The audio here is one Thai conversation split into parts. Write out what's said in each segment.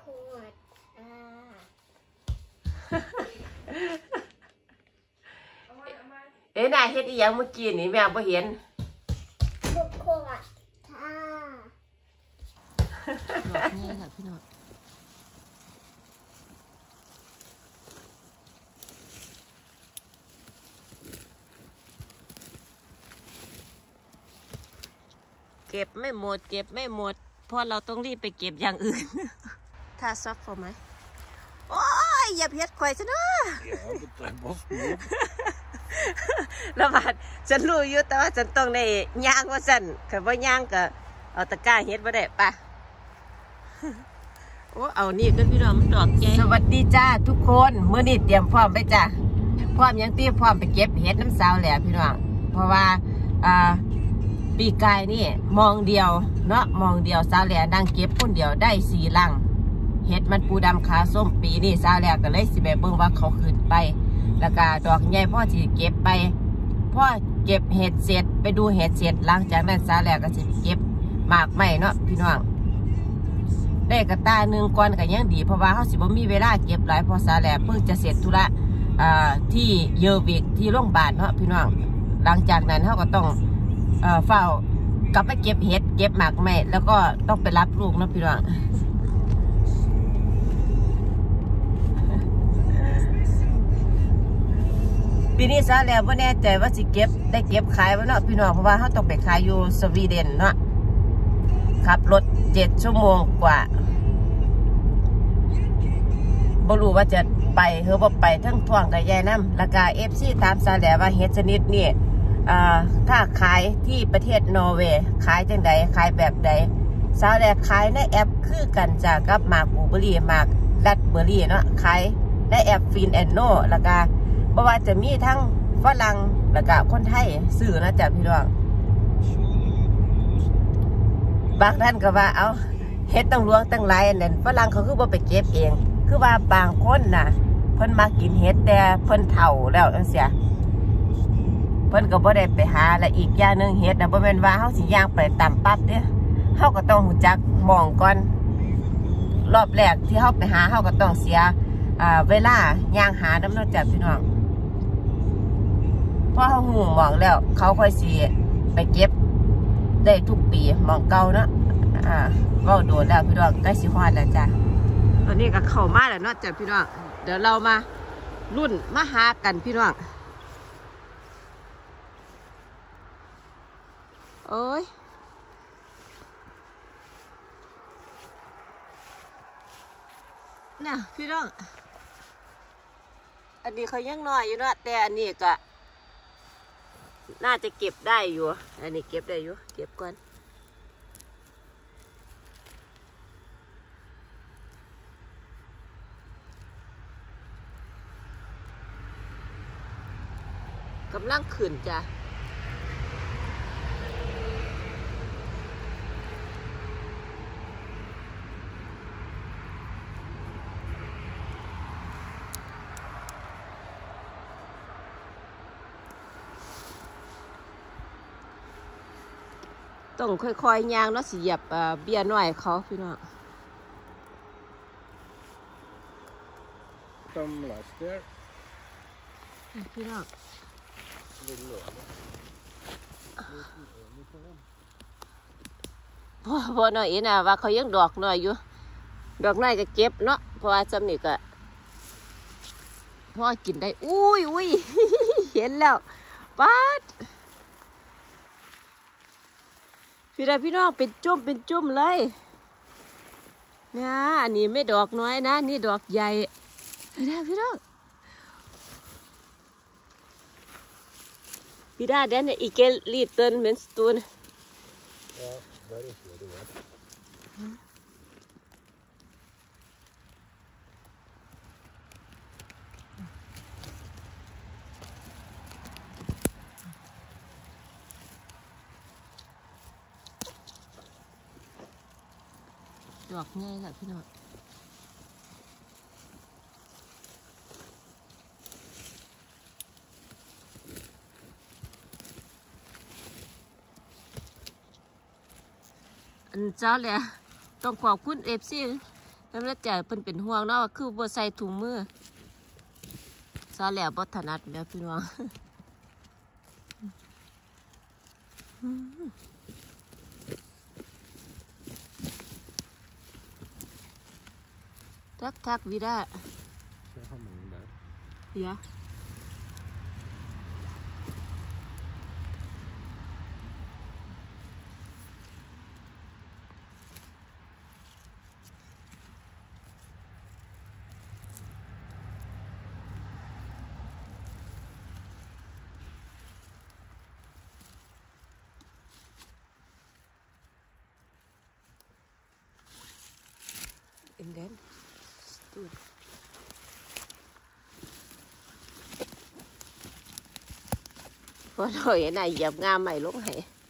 วดเอ้ยนายเฮ็ดอีหยังเมื่อกี้นี่แม่บ่เห็นบุกขวดค่ะดอกนี่ค่ะพี่น้องเก็บไม่หมดเก็บไม่หมดเพราะเราต้องรีบไปเก็บอย่างอื่นถ้าซับพอไหมโอ้ยอย่าเพี้ยนข่อยซะนะแล้วบาดฉันรู้อยู่แต่ว่าฉันต้องได้ย่างว่าฉันคือว่าย่างก็เอาตะกร้าเฮ็ดมาได้ปะโอ้เอานี่ก็พี่น้องมันดอกแกสวัสดีจ้าทุกคนมื้อนี้เตรียมพร้อมไปจ้าพร้อมยังเตรียมพร้อมไปเก็บเห็ดน้ำสาวแหละพี่น้องเพราะว่าปีกายนี่มองเดียวเนาะมองเดียวสาวแหล่นั่งเก็บคนเดียวได้4 ลังเห็ดมันปูดำขาส้มปีนี่สาวแหล่ก็เลยสิไปเบิ่งว่าเขาขึ้นไปแล้วก็ดอกใหญ่พ่อสิเก็บไปพ่อเก็บเห็ดเสร็จไปดูเห็ดเสร็จหลังจากนั้นสาวแหล่ก็สิเก็บหมากไม้เนาะพี่น้องได้กระตาหนึ่งก่อนก็ยังดีเพราะว่าเขาสิบ่มีเวลาเก็บหลายเพราะสาวแหล่เพิ่งจะเสร็จธุระที่เยอวิกที่โรงพยาบาลเนาะพี่น้องหลังจากนั้นเขาก็ต้องเฝ้ากลับไปเก็บเห็ดเก็บหมากไม้แล้วก็ต้องไปรับลูกนะพี่น้องปีนี้ซะแล้วว่าแน่ใจว่าสิเก็บได้เก็บขายไว้เนาะพี่น้องเพราะว่าเขาต้องไปขายอยู่สวีเดนเนาะขับรถ7 ชั่วโมงกว่าบ่รู้ว่าจะไปหรือบ่ไปทั้งท่วงกับยายน้ำแล้วก็FCตามซะแล้วว่าเห็ดชนิดนี้ถ้าขายที่ประเทศนอร์เวย์ขายจังใดขายแบบใดสาวแหล่ขายในแอปคือกันจากกับหมากบลูเบอรี่หมากรัดเบอรี่เนาะขายในแอปฟินแอนโนแล้วก็เพราะว่าจะมีทั้งฝรั่งแล้วก็คนไทยซื้อนะจ๊ะพี่น้องบางท่านก็ว่าเอาเฮ็ดต้องล้วงตั้งหลายนั่นฝรั่งเขาคือบ่ไปเก็บเองคือว่าบางคนน่ะเพิ่นมากินเฮ็ดแต่เพิ่นเฒ่าแล้วจังซี่เพิ่นก็บ่ได้ไปหาและอีกอย่างนึงเฮ็ดนะบ่แม่นว่าเฮาสิย่างไปตามปั๊บเด้เฮาก็ต้องรู้จักมองก่อนรอบแรกที่เฮาไปหาเฮาก็ต้องเสียเวลาย่างหาน้ำเนาะจ้ะพี่น้องพอเฮาฮู้มองแล้วเขาค่อยสิไปเก็บได้ทุกปีมองเก่าเนาะเว้าโดนแล้วพี่น้องใกล้สิฮอดแล้วจ้ะตอนนี้ก็เข้ามาแล้วเนาะจ้ะพี่น้องเดี๋ยวเรามารุ่นมาหากันพี่น้องโอ้ยน่ะพี่น้องอันนี้เขายังน้อยอยู่เนาะแต่อันนี้ก็น่าจะเก็บได้อยู่อันนี้เก็บได้อยู่เก็บก่อนกำลังขึ้นจ้ะต้องค่อยๆย่างเนาะสิเหยียบเบี้ยน้อยเขาพี่น้องพี่น้องพอหน่อยนะว่าเขายังดอกหน่อยอยู่ดอกน้อยก็เก็บเนาะเพราะว่าจำนี่ก็พ่อกินได้อุ้ย เห็นแล้วป๊าดพี่น้องเป็นจุ่มเลยนะอันนี้ไม่ดอกน้อยนะนี่ดอกใหญ่นะพี่น้องพี่ด้าเดนอีกเกลีเตินเหมือนสตูนดอกง่ายค่ะพี่น้องอันเจ้าเลยต้องขอบคุณFC แล้วน่าจะเพิ่นเป็นห่วงเนาะว่าคือบ่ใส่ถุงมือซาแล้วบ่ถนัดแม่พี่น้องทักวิดาเดี๋ยวAnd then stood. พอเราเห็นนายเหยียบงามใหม่ลงให้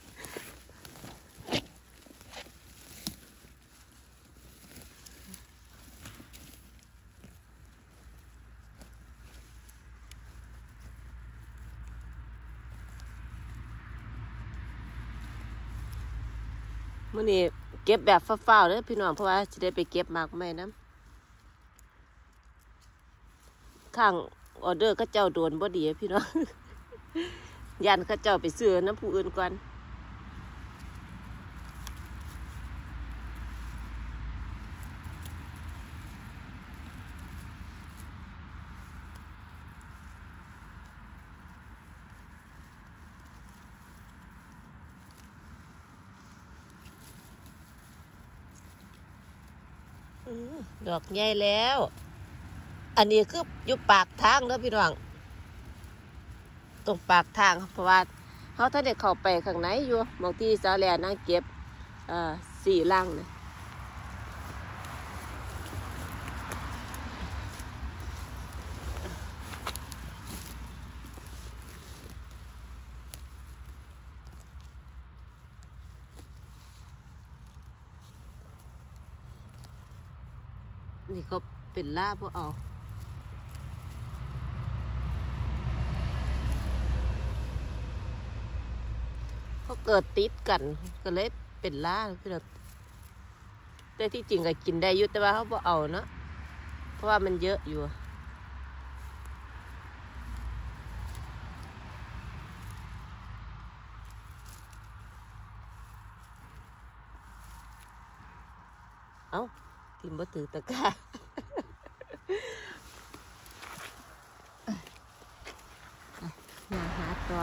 มื้อนี้เก็บแบบฟ้าวๆเลยพี่น้องเพราะว่าจะได้ไปเก็บมากไม่น้ำข้างออเดอร์ก็เจ้าโดนบ่ดีพี่น้อง ยันเขาเจ้าไปซื้อน้ำผู้อื่นก่อนดอกใหญ่แล้วอันนี้คืออยู่ปากทางเด้อพี่น้องตรงปากทางเพราะว่าเขาถ้าเด็กเข้าไปข้างในอยู่บางที่สาวแหล่นั่งเก็บ4 ลังเลยนี่เขาเป็นล่าพวกเอาเขาเกิดติดกันก็เลยเป็นล่าพี่เราแต่ที่จริงก็กินได้อยู่แต่ว่าเขาบ่เอาเนาะเพราะว่ามันเยอะอยู่เอ้าทิมบ่ถือตะกร้ามาหาตัว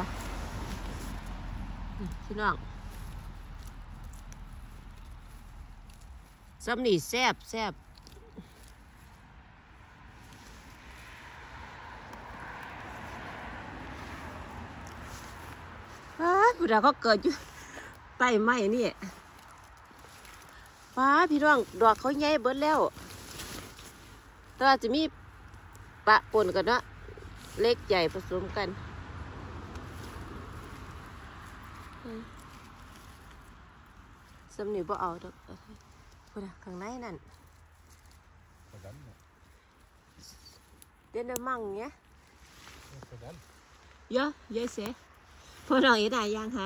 พี่น้องซ้ำนี่แซ่บผู้ใดเขาเกิดอยู่ใต้ไม้นี่พี่น้องดอกเขาใหญ่เบิดแล้วแต่ว่าจะมีปะปนกันเนาะเล็กใหญ่ผสมกันสำนีบ่เอาดอกพูดนะข้างในนั่นเดินมั่งเนี้ยเยอะเสียพอเราเห็นได้ยังฮะ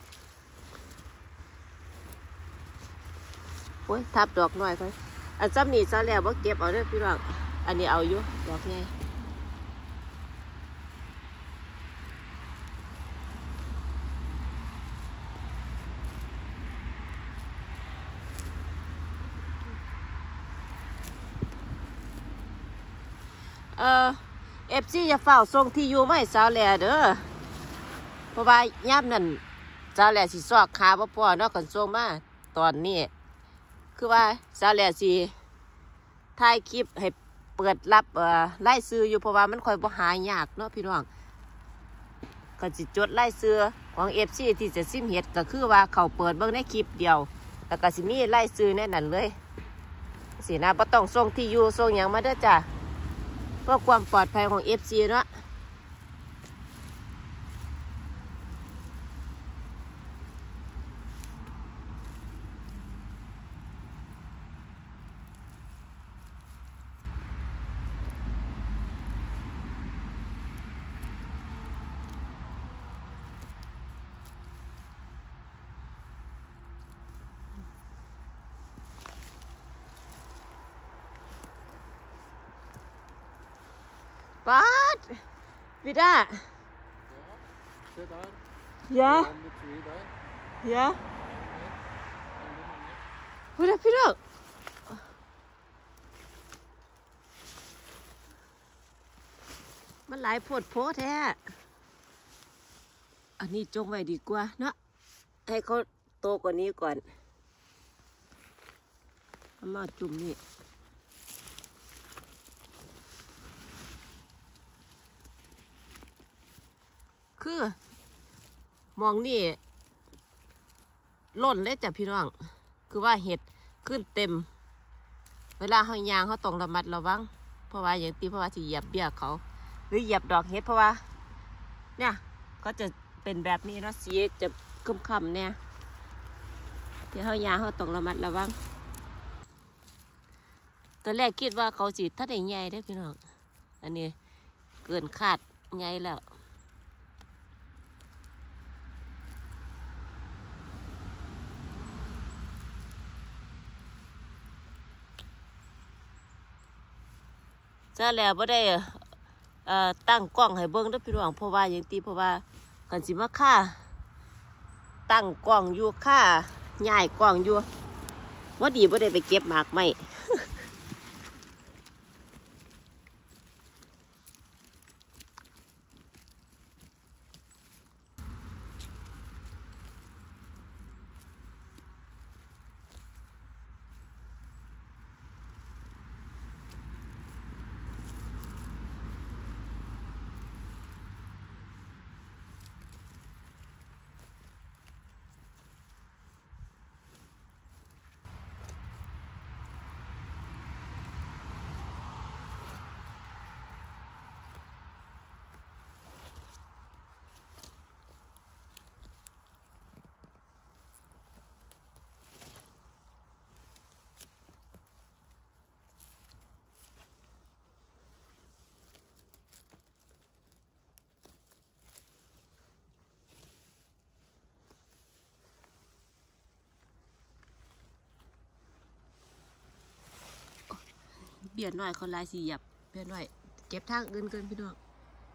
โอ้ยทับดอกหน่อยไปอันซ้ำนี่ซะแล้วบ่เก็บเอาเด้อพี่น้องอันนี้เอาอยู่ดอกไงFC จะเฝ้าส่งที่อยู่ไม่สาวแหล่เด้อเพราะว่าย่ำนั่นสาวแหล่สิซอกขาบ่พอเนาะกันส่งมาตอนนี้คือว่าสาวแหล่สิถ่ายคลิปให้เปิดรับไล่ซื้ออยู่เพราะว่ามันค่อยบ่หายากเนาะพี่น้องก็สิจดไล่ซื้อของ FC ที่จะซิมเฮ็ดก็คือว่าเขาเปิดเบิ่งในคลิปเดียวแล้วก็สิมีไล่ซื้อแน่นั่นเลยสินะบ่ต้องส่งที่อยู่ส่งหยังมาเด้อจ้ะเพื่อความปลอดภัยของ FC เนาะป๊าดพี่ด้า Se der. Ja. En med tre der. Ja. Hvor erพี่ด้ามันหลายโพดโพแท้อันนี้จงไว้ดีกว่าเนาะให้เขาโตกว่านี้ก่อนเอามาจุ่มนี่คือมองนี่ล้นเลยจ้ะพี่น้องคือว่าเห็ดขึ้นเต็มเวลาเขายางเขาต้องระมัดระวังเพราะว่าอย่างที่เพราะว่าสิเหยียบเบี้ยเขาหรือเหยียบดอกเห็ดเพราะว่าเนี่ยก็จะเป็นแบบนี้เนาะสีจะค่ำๆเนี่ยที่เขายางเขาต้องระมัดระวังตอนแรกคิดว่าเขาสิถ้าได้ใหญ่ได้พี่น้องอันนี้เกินคาดใหญ่แล้วจ้าแล้วบ่ได้ตั้งกล้องให้เบิ่งเด้อพี่น้องเพราะว่าอย่างที่เพราะว่ากันสิมาค่าตั้งกล้องอยู่ค่าย้ายกล้องอยู่ว่าดีบ่ได้ไปเก็บหมากไม้ เบียดหน่อยเขาลายสีหยับเบียดหน่อยเก็บทางอื่นเกินพี่น้อง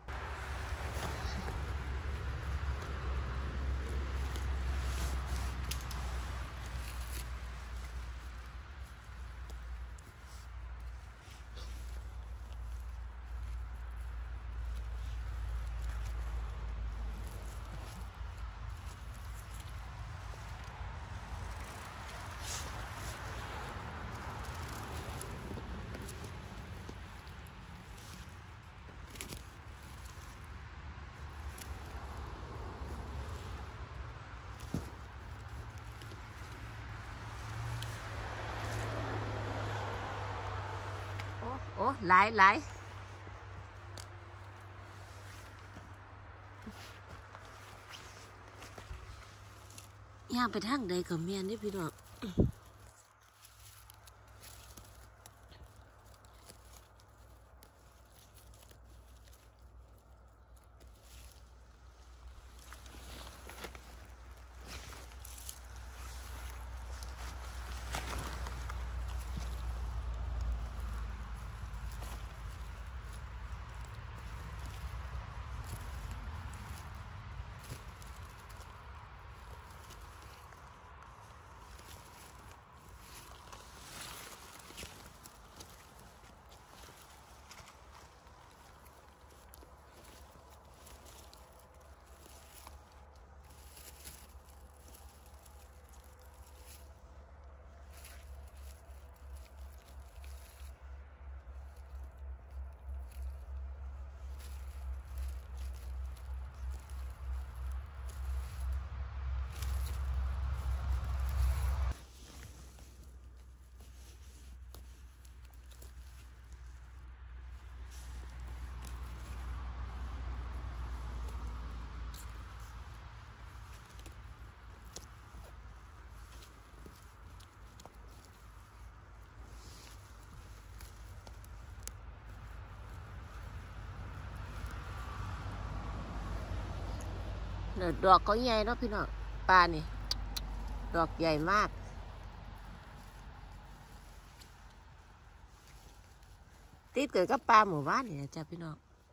โอ้หลายย่างไปทางใดกับเมียนนี่พี่น้องดอกเขาใหญ่เนาะพี่น้องปลานี่ดอกใหญ่มากติดเกิดกับปลาหมู่บ้านนี่นะจ๊ะพี่น้อง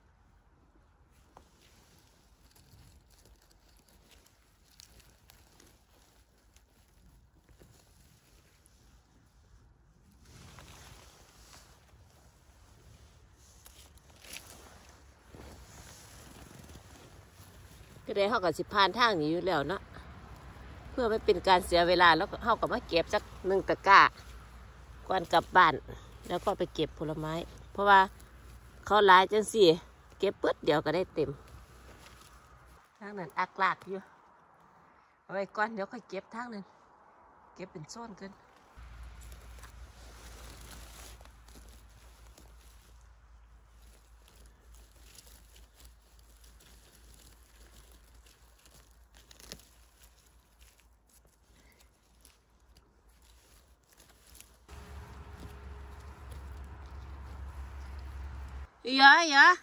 ก็ได้เขากับสิผ่านทางนี้อยู่แล้วเนาะเพื่อไม่เป็นการเสียเวลาแล้วเขากับมาเก็บสัก1 ตะกร้าก่อนกลับบ้านแล้วก็ไปเก็บผลไม้เพราะว่าเขาหลายจังสิเก็บปึ๊ดเดี๋ยวก็ได้เต็มทางนั้นอักลากอยู่เอาไว้ก่อนเดี๋ยวค่อยเก็บทางนั้นเก็บเป็นโซนกันเยอะเยอะ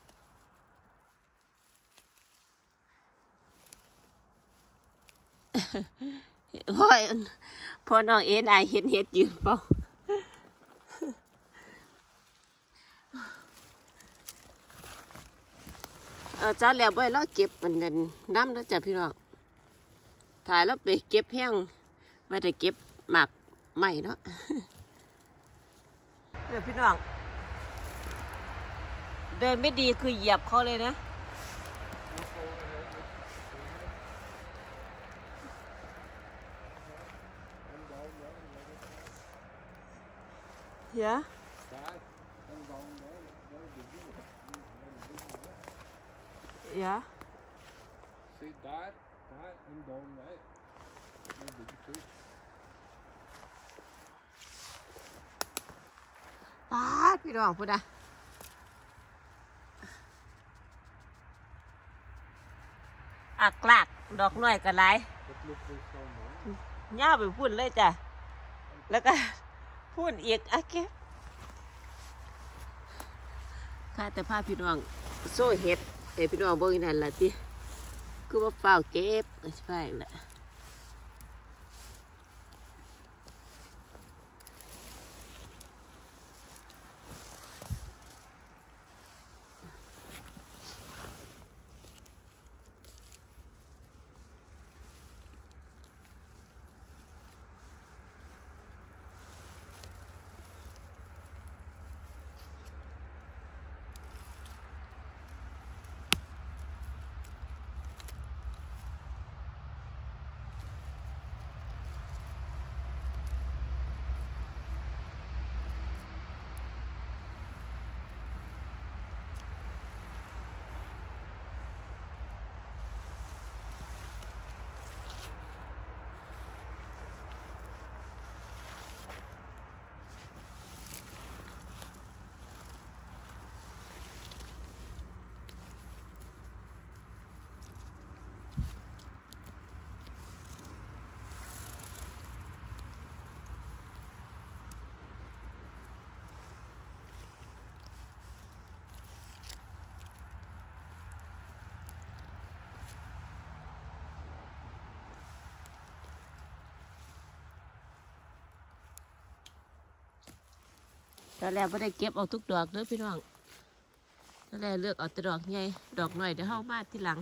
พ่อน้องเอ็นไอเห็นเห็ดยืนเปล่าจ้าแล้วบ่อยเราเก็บมันเดินน้ำแล้วจ้ะพี่น้องถ่ายแล้วไปเก็บแห้งไม่ได้เก็บหมากใหม่เนาะพี่น้องเดินไม่ดีคือเหยียบเขาเลยนะYeah. Yeah. See that and down there. No big too. พี่น้องพูดนะอักลากดอกน้อยกันไรย่าไปพูดเลยจ้ะแล้วก็พูดอีกโอเคข้าแต่พาพี่น้องโซ่เห็ดแต่พี่น้องบอกนั่นแหละที่คือว่าเปล่าเก็บใช่แหละตอนแรกไม่ได้เก็บเอาทุกดอกเด้อพี่น้องตอนแรกเลือกเอาแต่ดอกใหญ่ดอกหน่อยเดี๋ยวเข้ามาทีหลัง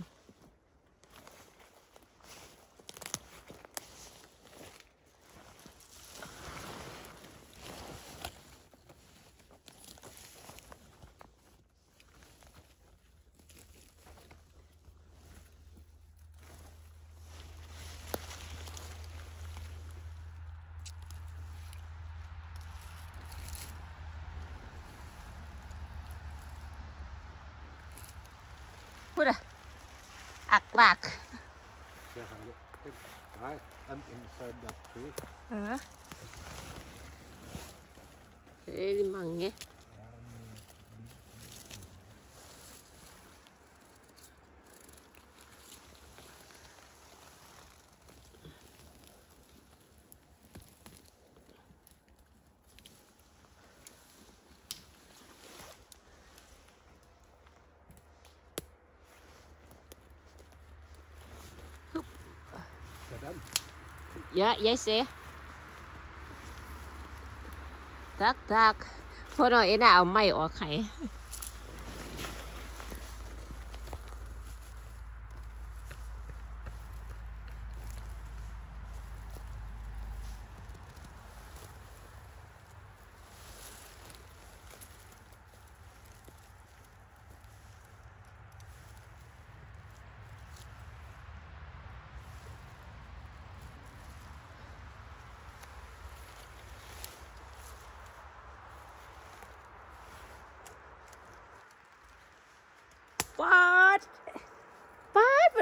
พูดอะอักลาก Yeah, I'm inside that tree. เอ้ยมังเงี้ยเยอะยายเสียทักพอหน่อยน่ะเอาไม้ออกไข่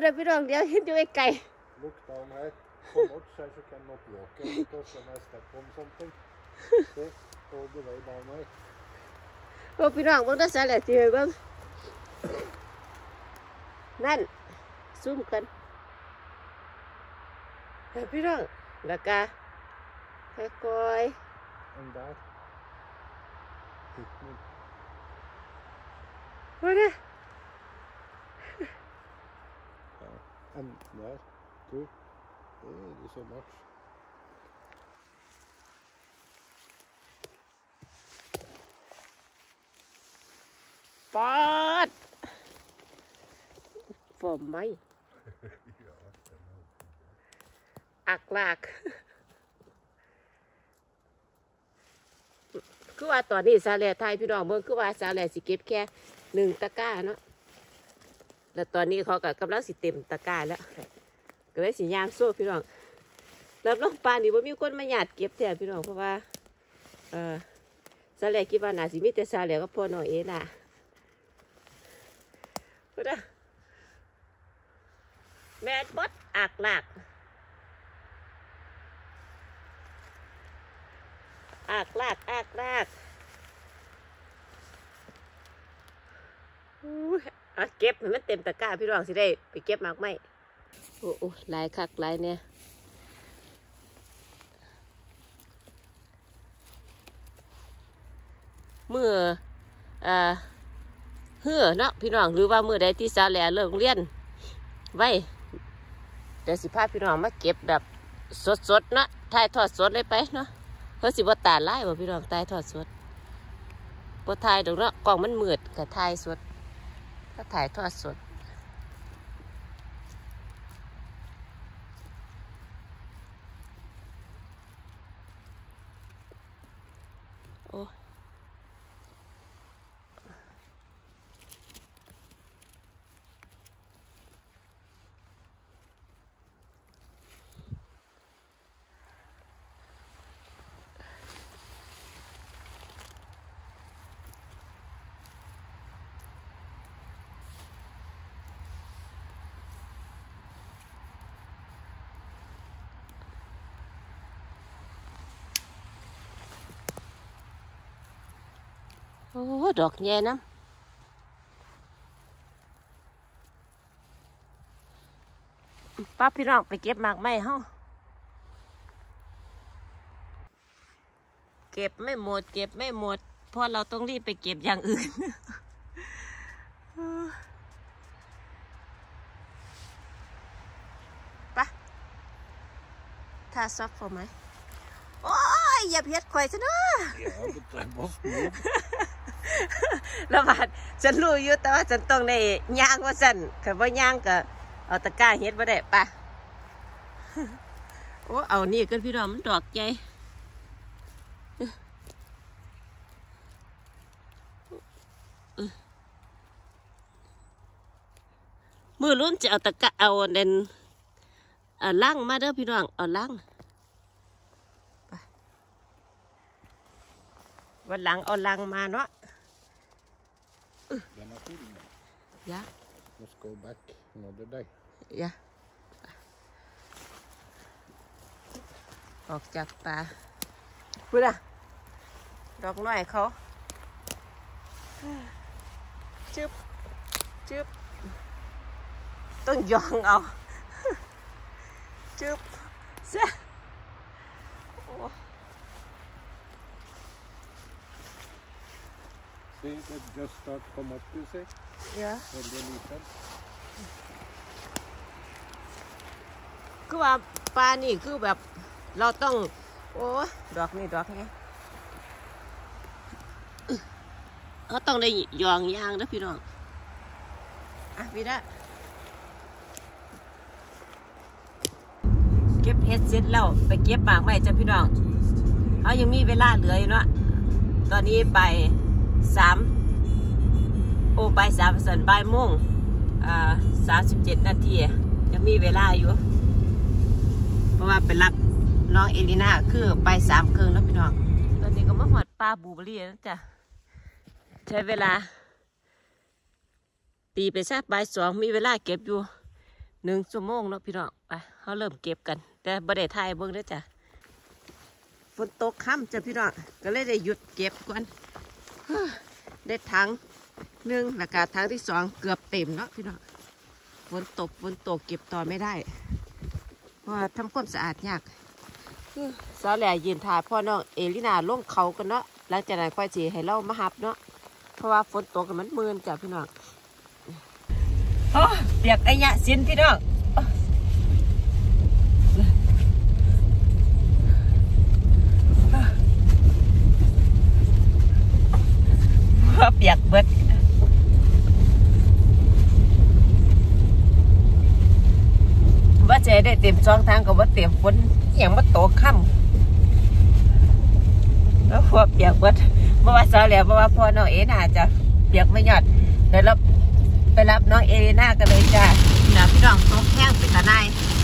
ได้พี่น้องเดี๋ยวเห็นอยู่ไกล Look down here. From outside you cannot walk it because when I step on something, see, all the way down here. โอ้พี่น้องเบิ่งได้ซะแหละสิเบิ่งนั่นซูมกันพี่น้องแล้วก็ค่อย And that. Picnic. ๆว่านะ And there, too. Oh, it is so much. ปอดฝอมไหมอักลากคือว่าตอนนี้ซาแหล่ไทยพี่น้องเบิ่งคือว่าซาแหล่สิเก็บแค่1 ตะกร้าเนาะแล้วตอนนี้เขาก็กำลังสิเต็มตะกร้าแล้วก็เลยสิย่างโซ่พี่น้องรับรองปานนี่บ่มีคนมาหยาดเก็บแท้พี่น้องเพราะว่าซาแหล่คิดว่าน่าสิมีแต่ซาแหล่ก็พอน้อยเองล่ะแม่บดอักลากอักลากเก็บให้มันเต็มตะกร้าพี่น้องสิได้ไปเก็บมากไหมโอ้ลายคักลายเนี่ยเมื่อเฮือเนาะพี่น้องหรือว่ามือใดที่ซาแหล่เลิกเรียนไว้เดี๋ยวสิพาพี่น้องมาเก็บแบบสดๆเนาะถ่ายทอดสดเลยไปเนาะเพื่อสิบ่ตาลายบ่พี่น้องถ่ายทอดสดบ่ถ่ายดอกเนาะกล้องมันมืดก็ถ่ายสดก็ถ่ายทอดสดโอ้โอ้ดอกแย่น้ำป้าพี่น้องไปเก็บหมากไม้เฮาเก็บไม่หมดเพราะเราต้องรีบไปเก็บอย่างอื่น ปะถ้าซับพอไหมโอ้ยอย่าเพียดข่อยซะเนาะ Yeah, but I must move. แล้วบาดฉันรู้อยู่แต่ว่าฉันต้องได้ย่างว่าสั่นคันบ่ย่างก็เอาตะกร้าเฮ็ดบ่ได้ปะ โอ้เอานี่กันพี่น้องมันดอกใหญ่มือลุ้นจะเอาตะกร้าเอาเด่นลังมาเด้อพี่น้องเอาลังวันหลังเอาลังมาเนาะ They're not eating them. ยะ Let's go back another day. ยะออกจากป่าพูดอะดอกน้อยเขาจึ๊บต้องยองเอาจึ๊บเสีย See, they just start to come up, you see? เยอะ When they leave them. คือว่าปลานี่คือแบบเราต้องโอ้ดอกนี่เขาต้องได้ยองยางนะพี่น้องอ่ะพี่นะเก็บเห็ดเสร็จแล้วไปเก็บหมากไม้จ้ะพี่น้องเอายังมีเวลาเหลืออยู่เนาะตอนนี้ไป3บ่ายโมง37 นาทียังมีเวลาอยู่เพราะว่าไปรับน้องเอลิน่าคือไป3 ครึ่งแล้วพี่น้องตอนนี้ก็มาหอดปลาบูเบอรี่แล้วจ้ะใช้เวลาตีไปสักบ่าย 2มีเวลาเก็บอยู่ 1 ชั่วโมงเนาะพี่น้องไปเขาเริ่มเก็บกันแต่บ่ได้ถ่ายเบิ่งเด้อจ้ะฝนตกค่ำจ้ะพี่น้องก็เลยได้หยุดเก็บก่อนได้ถัง1แล้วก็ถังที่2เกือบเต็มเนาะพี่น้องฝนตกเก็บต่อไม่ได้เพราะว่าทำความสะอาดยากสาวแหล่ยืนถ่ายพ่อน้องเอลินาลงเขากันเนาะหลังจากนั้นค่อยสิให้เรามาหับเนาะเพราะว่าฝนตกกันมันมืนจ้ะพี่น้องโอ้เปียกไอ้ยะสินพี่น้องเปียกเบิดว่าจะได้เต็ม2 ทางกับว่าเต็มฝนอย่างว่าโตค่ำแล้วพวกเปียกเบิดเมื่อว่าสาวแล้วเพราะว่าพ่อน้องเอน่าจะเปียกไม่หยอดเดี๋ยวเราไปรับน้องเอน่ากันเลยจ้าเดี๋ยวพี่น้องตกแห้งเป็นตาใน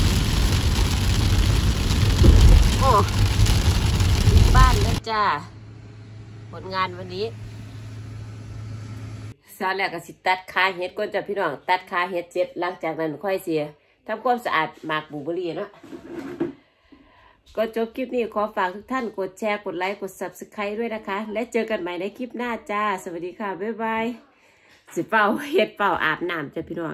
โอ้บ้านแล้วจ้าผลงานวันนี้สาวแรกก็สิตัดขาเห็ดก่อนจ้ะพี่น้องตัดขาเห็ดเสร็จหลังจากนั้นค่อยเสียทำความสะอาดหมากบูเบอรี่เนาะก็จบคลิปนี้ขอฝากทุกท่านกดแชร์กดไลค์กด Subscribe ด้วยนะคะและเจอกันใหม่ในคลิปหน้าจ้าสวัสดีค่ะบ๊ายบายสิเป่าเห็ดเป่าอาบน้ำจ้ะพี่น้อง